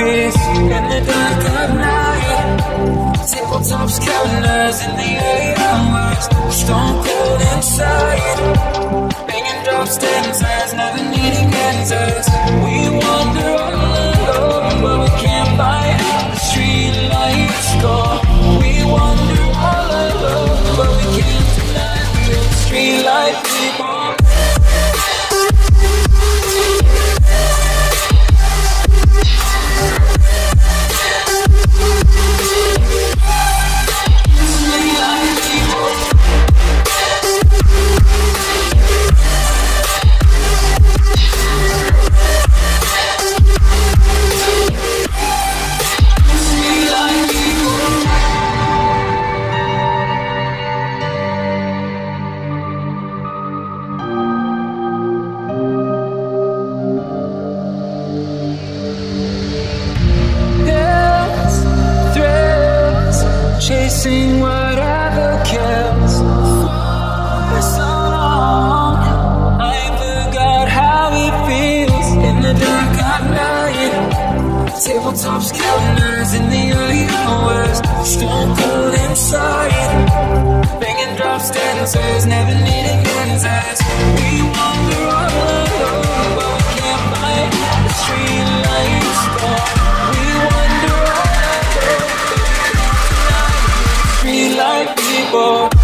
peace in the dark of night. Tabletops, counters in the early hours, stone cold inside. Banging drops, dancers, never needing answers. We wander all alone, but we can't find the street lights go. We wander all alone, but we can't deny we're the street light people. Chasing whatever kills for so long. I forgot how it feels in the dark of night. Tabletops, counters in the early hours, stone cold inside. Banging drops, dancers, never needing answers. We wander all alone, but we can't find the street lights go. We wander all alone, street light people.